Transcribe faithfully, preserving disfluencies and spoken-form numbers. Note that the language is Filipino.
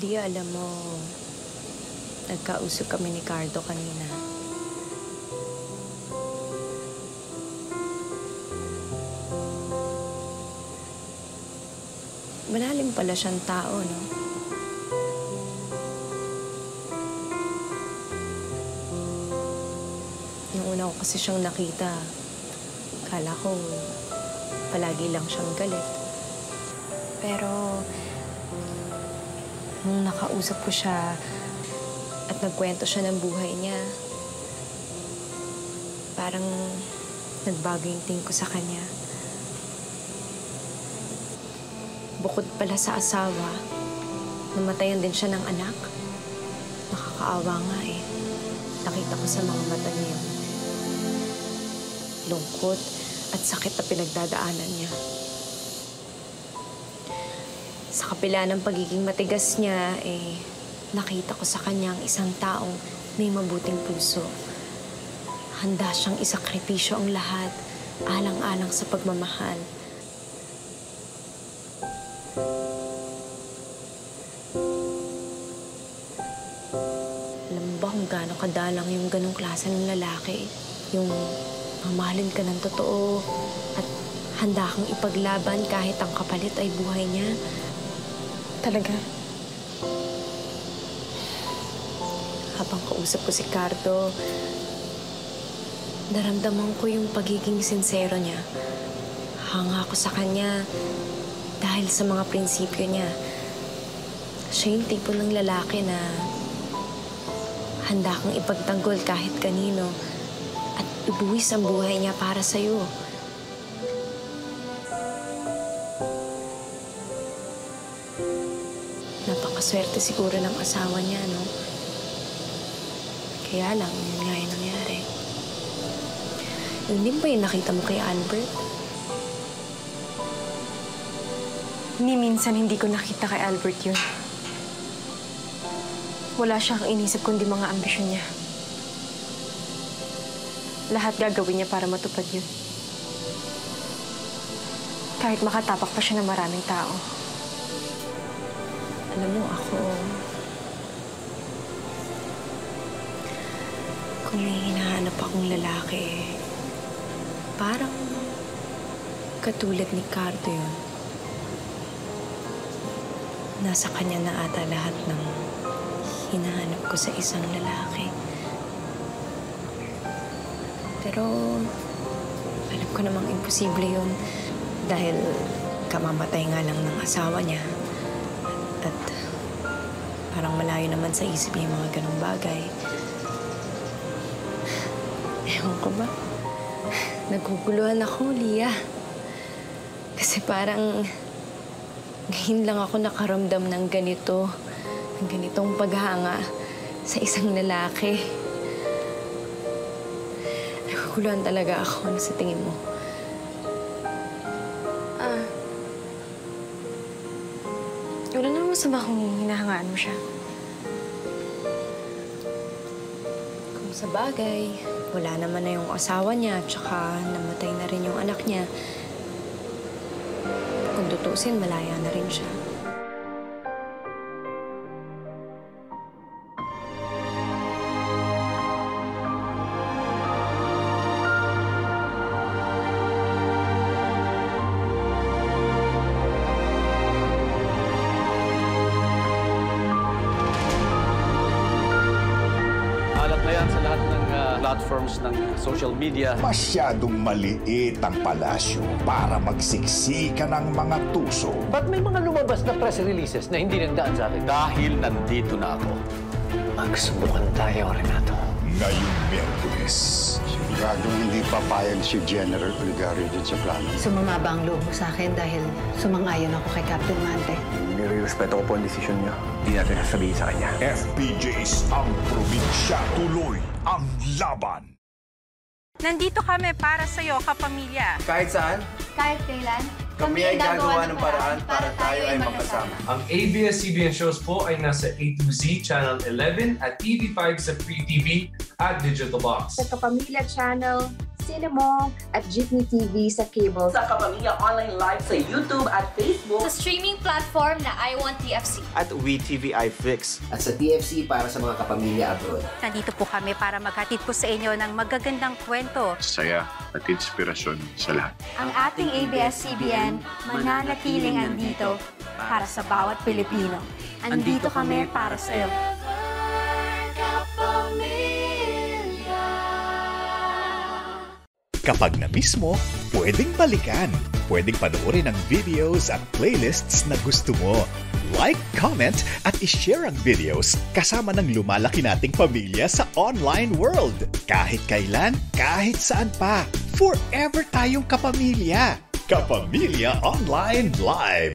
Di, alam mo, nagkausap kami ni Cardo kanina. Malalim pala siyang tao, no? Yung una ko kasi siyang nakita, akala ko palagi lang siyang galit. Pero nung nakausap ko siya at nagkwento siya ng buhay niya, parang nagbago yung tingin ko sa kanya. Bukod pala sa asawa, namatayan din siya ng anak. Nakakaawa nga eh. Nakita ko sa mga mata niya yung lungkot at sakit na pinagdadaanan niya. Sa kapila ng pagiging matigas niya, eh, nakita ko sa kanya ang isang taong may mabuting puso. Handa siyang isakripisyo ang lahat, alang-alang sa pagmamahal. Alam mo ba kung gaano kadalang yung ganong klase ng lalaki? Yung mamahalin ka ng totoo at handa kang ipaglaban kahit ang kapalit ay buhay niya. Talaga. Habang kausap ko si Cardo, naramdaman ko yung pagiging sincero niya. Hanga ako sa kanya dahil sa mga prinsipyo niya. Siya yung tipo ng lalaki na handa kang ipagtanggol kahit kanino at ibuwis ang buhay niya para sa'yo. Napakaswerte siguro ng asawa niya, no? Kaya lang, yun nga yung nangyari. Hindi ba yung nakita mo kay Albert? Ni minsan hindi ko nakita kay Albert yun. Wala siyang inisip kundi mga ambisyon niya. Lahat gagawin niya para matupad yun. Kahit makatapak pa siya ng maraming tao. Alam mo, ako, kung may hinahanap akong lalaki, parang katulad ni Cardo yun. Nasa kanya na ata lahat ng hinahanap ko sa isang lalaki. Pero alam ko namang imposible yun dahil kamamatay nga lang ng asawa niya. At parang malayo naman sa isip niya yung mga ganong bagay. Ewan ko ba? Naguguluhan ako, Lia. Kasi parang ngayon lang ako nakaramdam ng ganito, ng ganitong paghanga sa isang lalaki. Naguguluhan talaga ako. Ano sa tingin mo? Ah... Wala naman masama kung hinahangaan mo siya. Kung sa bagay, wala naman na yung asawa niya, tsaka namatay na rin yung anak niya. Kung tutusin, malaya na rin siya. Sa lahat ng uh, platforms ng social media. Masyadong maliit ang palasyo para magsiksika ng mga tuso. Ba't may mga lumabas na press releases na hindi nagdaan sa akin? Dahil nandito na ako. Magsubukan tayo, Renato. Ngayong Miyerkules. Siguradong hindi papayag si General Oligario dyan sa plano. Sumamaba ang loob mo sa akin dahil sumang-ayon ako kay Captain Mante. Nire-respeto ko po ang desisyon niya. Hindi natin sasabihin sa kanya. F P J's ang probinsya. Tuloy ang laban. Nandito kami para sa'yo, kapamilya. Kahit saan, kahit kailan, kami ay gagawa ng paraan para tayo ay magkasama. Ang A B S C B N shows po ay nasa A to Z Channel eleven at T V five sa Free T V at Digital Box. Sa Kapamilya Channel, Cinemong at Jeepney T V sa cable. Sa Kapamilya Online Live sa YouTube at Facebook. Sa streaming platform na I Want T F C. At WeTV iFlix. At sa T F C para sa mga kapamilya abroad. Nandito po kami para maghatid po sa inyo ng magagandang kwento. Saya at inspirasyon sa lahat. Ang ating A B S C B N mananatiling andito para sa bawat Pilipino. Andito kami para sa iyo. Kapag na-miss mo, pwedeng balikan. Pwedeng panoorin ang videos at playlists na gusto mo. Like, comment, at ishare ang videos kasama ng lumalaki nating pamilya sa online world. Kahit kailan, kahit saan pa. Forever tayong kapamilya. Kapamilya Online Live.